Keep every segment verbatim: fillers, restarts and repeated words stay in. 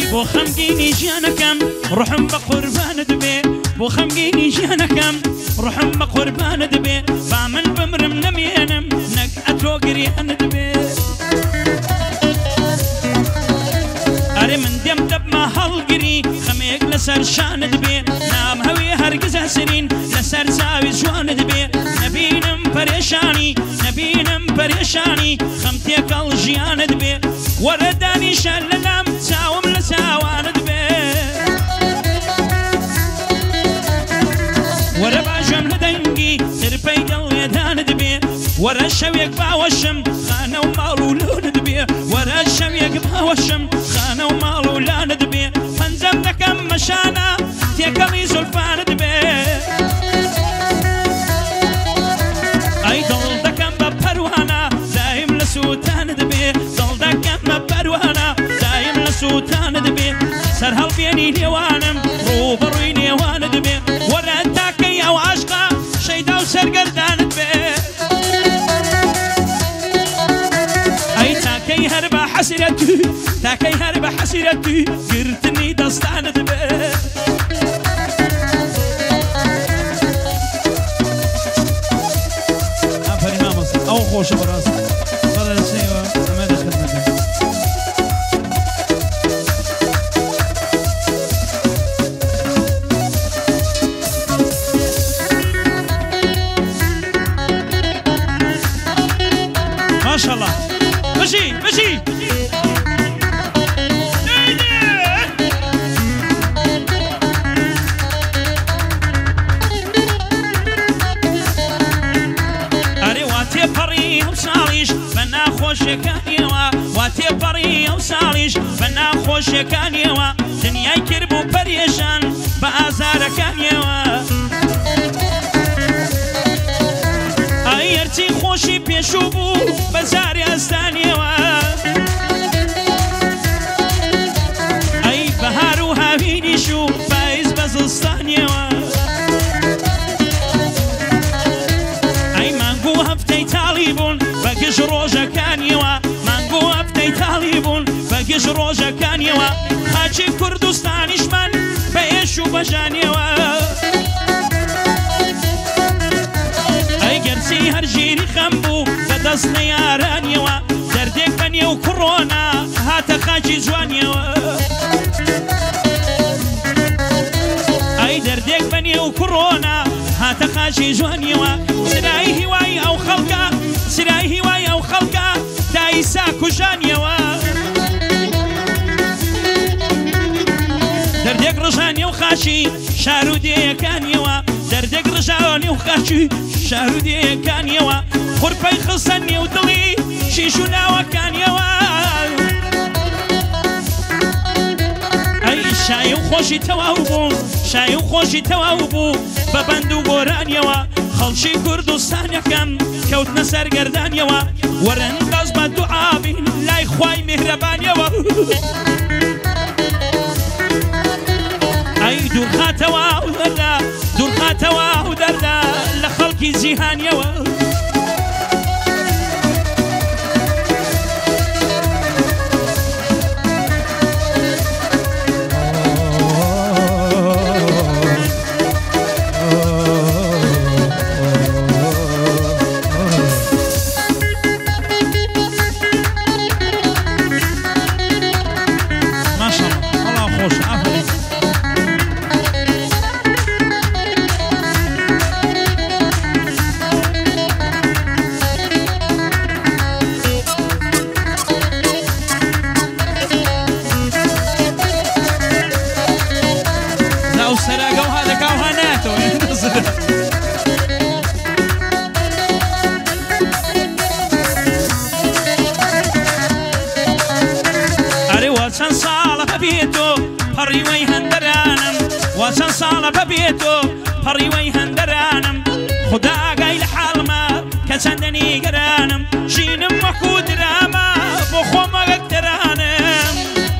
بۆ خەمگینی ژیانەکەم ڕوحم بە قوربانت بێ بۆ خەمگینی ژیانەکەم ڕوحم بە قوربانت بێ با من بمرم نەمێنم نەک ئەتۆ گریانت بێ ئەرێ من دێم دەبمە هەڵگری خەمێک لەسەر شانت بێ نام هەوێ هەرگیز ئەسرین لەسەر چاوی جوانت بێ نەبینم پەرێشانی نەبینم پەرێشانی خەم تێکەڵ ژیانت بێ وەرە دانیشە لە لام چاوم لە چاوانت بێ وەرە باژەم لە دەنگی ترپەی دڵێدانت بێ وەرە شەوێک باوەشم خانە و ماڵ و لۆنت بێ وەرە شەوێک باوەشم خانە و ماڵ و لانت بێ پەنجەم دەکەم مەشانە تێکەڵی زولفانت بێ ئەی دڵ دەکەم بە پەروانە دایم لە سووتانت بێ دڵ دەکەم بە پەروانە دایم لە سووتانت بێ سەر هەڵبێنی لێوانم ڕووبەڕووی نێوانت بێ وەرە تاکەی ئەو عاشقا شەیدا و سەرگەردانت بێ ئەی تاکەی هەر بە حەسرەتی تاکەی هەر بە حەسرەتی گرتنی دەستانت بێ ئافەرین مامۆستا ئەو خۆشە بەڕاست بەڕێزەوە ئەمە دەخدمەتە ماشاءالله مشي مشي ئەرێ وا تێپەڕی ئەو ساڵیش بە ناخۆشیەکانیەوە وا تێپەڕی ئەو ساڵیش بە ناخۆشیەکانیەوە دنیای کرد بوو پەرێشان بە ئازارەکانیەوە ئەی هەرچی خۆشی پێشوو بوو بەزاری ئەستانیەوە ئەی بەهار و هاوینیش و پاییز بە زستانیەوە ئەی مانگوو هەفتەی تاڵی بوون بە گشت ڕۆژەکانیەوە مانگوو هەفتەی تاڵی بوون بە گشت ڕۆژەکانیەوە خاچی کوردستانیشمان بە ئێش و بەژانیەوە ئەی گەرچی هەر ژیری خەم بوو بەدەست نەیارانیەوە دەردێک بەنێ و کوڕۆنا هاتە خاچی جوانیەوە ئەی دەردێک بەنێ و کوڕۆنا هاتە خاچی جوانیەوە سرای هیوای ئەو خەڵکە سرای هیوای ئەو خەڵکە دایسا کوژانیەوە دەردێک ڕژانیە و خاچی شارودێیەکانیەوە دەردێک ڕژاوانێ و خاچی شارودێیەکانیەوە خوڕپەی خستە نێو دڵی شیش و ناوەکانیەوە ئەی شای و خۆشی تەواو بوو شای و خۆشی تەواو بوو بە بەند و گۆرانیەوە خەڵکی کوردستانەکەم کەوتنە سەرگەردانیەوە وەرن دەست بە دوعابین لای خوای میهرەبانیەوە ئەی دوورخاتەوە و دەردا دوورخاتەوە و دەردا لە خەڵکی جیهانیەوە چەند ساڵە بەبێتۆ پەڕیوەی هەندەرانم وا چەند ساڵە بەبێتۆ پەڕیوەی هەندەرانم خدا ئاگای لە حاڵمە کە چەندە نیگەرانم ژینم وەکو درامە بۆ خۆم ئەگەکتەرانم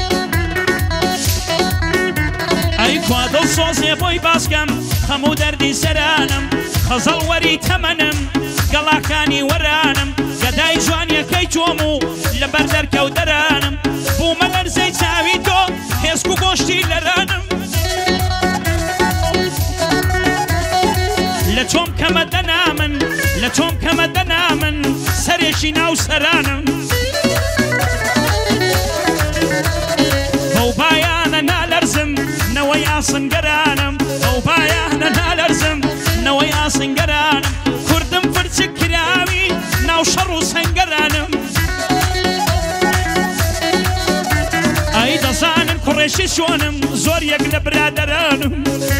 ئەی کوا دڵسۆزێ بۆی باسکەم هەموو دەردی سەرانم خەزەڵ وەری تەمەنم گەڵاکانی وەرانم گەدای جوانیەکەی تۆم و لەبەر دەرکەوتەرانم بوومە لەرزەی چاوی تۆ هێز لە تۆم کەمە دەنا من سەرێکی ناو سەرانم بەو بایانە نالەرزم نەوەی ئاسنگەرانم بەو بایانە نالەرزم نەوەی ئاسنگەرانم کوردم فرچک کراوی ناو شەڕ و سەنگەرانم ئەی دەزانن کوڕێشی چۆنم زۆر یەک لە برادەرانم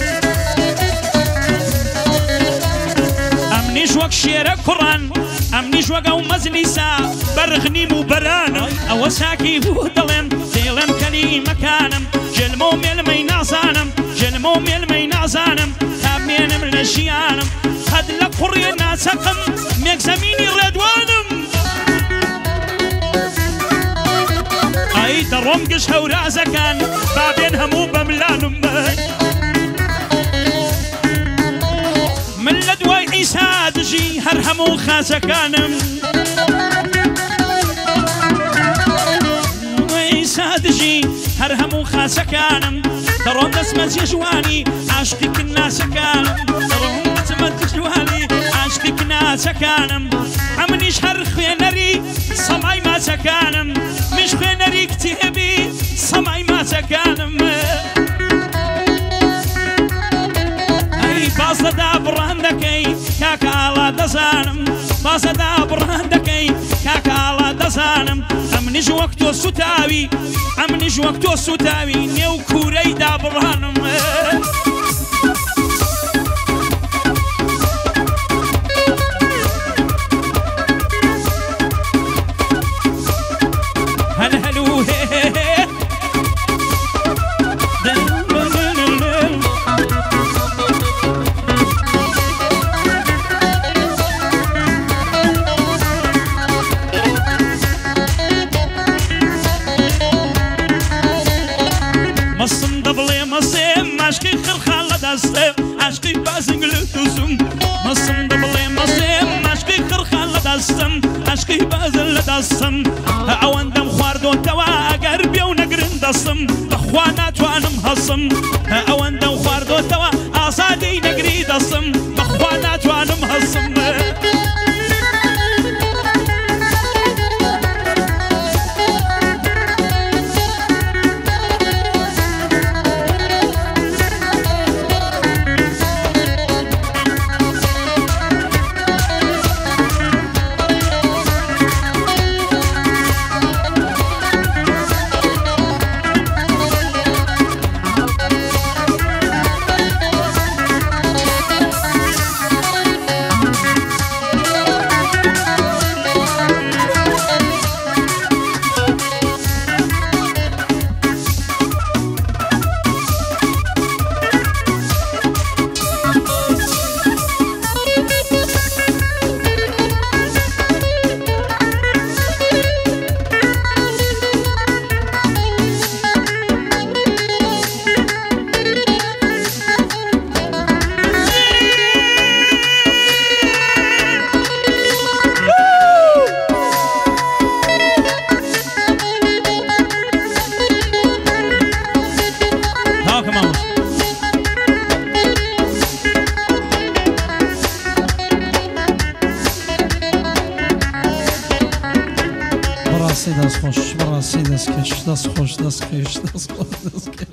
ئەمنیش وەک شێرە کوڕان ئەمنیش وەک ئەو مەجلیسا بەرغنیم و بەرانم ئەوە ساکی بوو دەڵێم دێڵێم کەلیمەکانم ژلمە و مێلمەی نازانم ژلمە و مێلمەی نازانم تامێنم لە ژیانم قەد لە قوڕێ ناچەقم مێک زەمینی ڕێدوانم ئەی دەڕۆم گشت هەورازەکان بابێن هەموو بەملانم من لە دوای عیسا دژی هەر هەموو خازەکانم عیسا دژی هەر هەموو خاسەکانم دەڕۆم دەسمە جێژوانی عاشقی کناسەکانم دەڕۆم دەسمە جێژوانی عاشقی کناسەکانم ئەمنیش هەر خوێنەری سەمای ماچەکانم مش خوێنەری کتێبی سەمای ماچەکانم باز لەدا بڕان دەکەی کاکە ئاڵا دەزانم باز لەدا بڕان دەکەی کاکە ئاڵا دەزانم ئەمنیش وەک تۆ سوتاوی ئەمنیش وەک تۆ سوتاوی نێو کوورەی دابڕانم هەل هەلو هێ هێ هێ عشقی خرخال لدستم عشقی بازنگل دوزم مصم دبلی مصم عشقی خرخال لدستم عشقی بازن لدستم ئەوەندەم خواردۆتەوە ئەگەر بێ و نەگرن دەستم بەخوا ناتوانم هەسم ئەوەندەم خواردۆتەوە ئازادی نەگری دەستم بەخوا ناتوانم هەسم دست خوش برای دست کش دست خوش دست کش دست خوش دست کش